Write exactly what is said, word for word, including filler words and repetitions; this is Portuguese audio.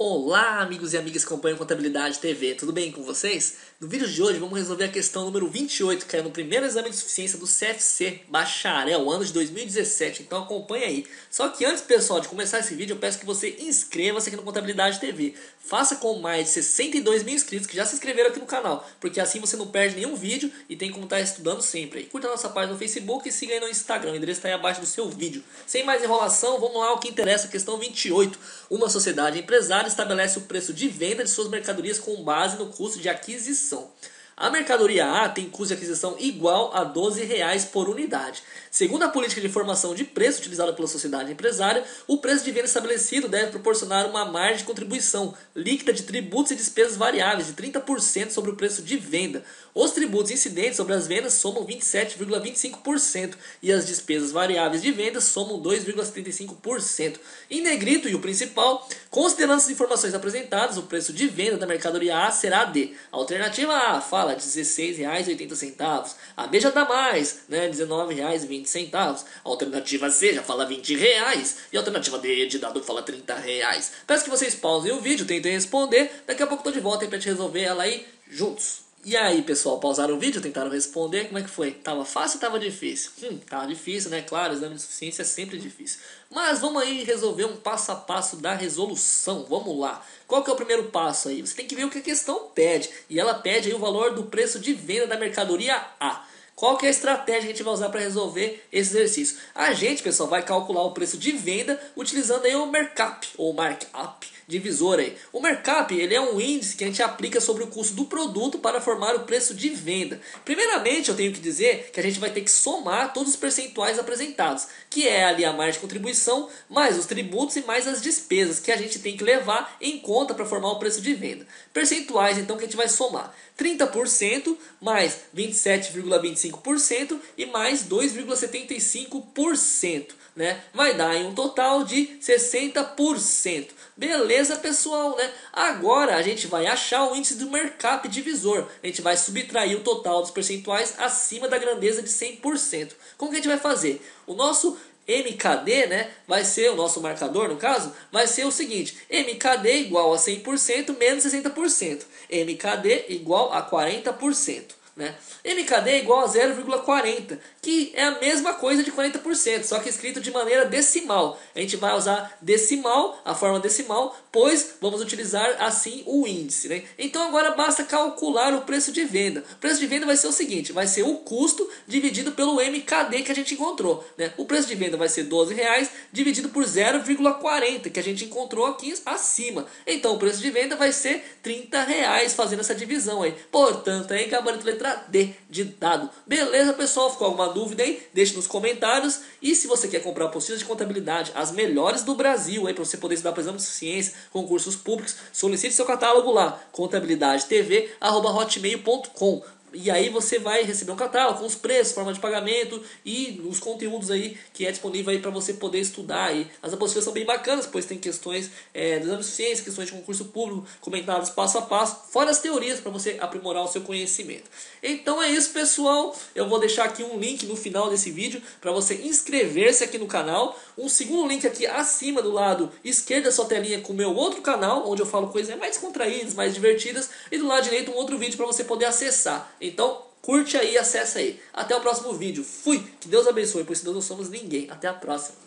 Olá, amigos e amigas que acompanham Contabilidade T V, tudo bem com vocês? No vídeo de hoje vamos resolver a questão número vinte e oito, que é no primeiro exame de suficiência do C F C Bacharel, ano de dois mil e dezessete, então acompanha aí. Só que antes, pessoal, de começar esse vídeo, eu peço que você inscreva-se aqui no Contabilidade T V. Faça com mais de sessenta e dois mil inscritos que já se inscreveram aqui no canal, porque assim você não perde nenhum vídeo e tem como estar estudando sempre. E curta a nossa página no Facebook e siga aí no Instagram, o endereço está aí abaixo do seu vídeo. Sem mais enrolação, vamos lá ao que interessa, questão vinte e oito. Uma sociedade empresária estabelece o preço de venda de suas mercadorias com base no custo de aquisição. A mercadoria A tem custo de aquisição igual a doze reais por unidade. Segundo a política de formação de preço utilizada pela sociedade empresária, o preço de venda estabelecido deve proporcionar uma margem de contribuição líquida de tributos e despesas variáveis de trinta por cento sobre o preço de venda. Os tributos incidentes sobre as vendas somam vinte e sete vírgula vinte e cinco por cento e as despesas variáveis de venda somam dois vírgula setenta e cinco por cento. Em negrito, e o principal, considerando as informações apresentadas, o preço de venda da mercadoria A será de: alternativa A fala dezesseis reais e oitenta centavos, a B já dá mais, né, dezenove reais e vinte centavos, a alternativa C já fala vinte reais e a alternativa D de dado fala trinta reais. Peço que vocês pausem o vídeo, tentem responder, daqui a pouco eu tô de volta aí pra gente resolver ela aí juntos. E aí, pessoal, pausaram o vídeo, tentaram responder, como é que foi? Tava fácil ou tava difícil? Hum, tava difícil, né? Claro, exame de suficiência é sempre difícil. Mas vamos aí resolver um passo a passo da resolução, vamos lá. Qual que é o primeiro passo aí? Você tem que ver o que a questão pede, e ela pede aí o valor do preço de venda da mercadoria A. Qual que é a estratégia que a gente vai usar para resolver esse exercício? A gente, pessoal, vai calcular o preço de venda utilizando aí o markup, ou markup, divisor aí. O markup, ele é um índice que a gente aplica sobre o custo do produto para formar o preço de venda. Primeiramente, eu tenho que dizer que a gente vai ter que somar todos os percentuais apresentados, que é ali a margem de contribuição, mais os tributos e mais as despesas, que a gente tem que levar em conta para formar o preço de venda. Percentuais, então, que a gente vai somar: trinta por cento mais vinte e sete vírgula vinte e cinco por cento e mais dois vírgula setenta e cinco por cento. Né? Vai dar em um total de sessenta por cento. Beleza, pessoal, né? Agora a gente vai achar o índice do markup divisor. A gente vai subtrair o total dos percentuais acima da grandeza de cem por cento. Como que a gente vai fazer? O nosso M K D, né, vai ser, o nosso marcador no caso, vai ser o seguinte: M K D igual a cem por cento menos sessenta por cento. M K D igual a quarenta por cento. Né? M K D é igual a zero vírgula quarenta, que é a mesma coisa de quarenta por cento, só que escrito de maneira decimal. A gente vai usar decimal, a forma decimal, pois vamos utilizar assim o índice. Né? Então agora basta calcular o preço de venda. O preço de venda vai ser o seguinte: vai ser o custo dividido pelo M K D que a gente encontrou. Né? O preço de venda vai ser doze reais dividido por zero vírgula quarenta, que a gente encontrou aqui acima. Então o preço de venda vai ser trinta reais, fazendo essa divisão aí. Portanto, aí gabarito letra D de dado. Beleza, pessoal? Ficou alguma dúvida aí? Deixe nos comentários. E se você quer comprar apostilas de contabilidade, as melhores do Brasil, para você poder estudar para exame de suficiência, concursos públicos, solicite seu catálogo lá, contabilidade t v arroba hotmail ponto com. E aí você vai receber um catálogo com os preços, forma de pagamento e os conteúdos aí que é disponível aí para você poder estudar aí. As apostilas são bem bacanas, pois tem questões é, do exame de suficiência, questões de concurso público, comentadas passo a passo, fora as teorias para você aprimorar o seu conhecimento. Então é isso, pessoal. Eu vou deixar aqui um link no final desse vídeo para você inscrever-se aqui no canal. Um segundo link aqui acima do lado esquerdo da sua telinha com o meu outro canal, onde eu falo coisas mais descontraídas, mais divertidas. E do lado direito um outro vídeo para você poder acessar. Então, curte aí e acessa aí. Até o próximo vídeo. Fui! Que Deus abençoe, pois se Deus não somos ninguém. Até a próxima.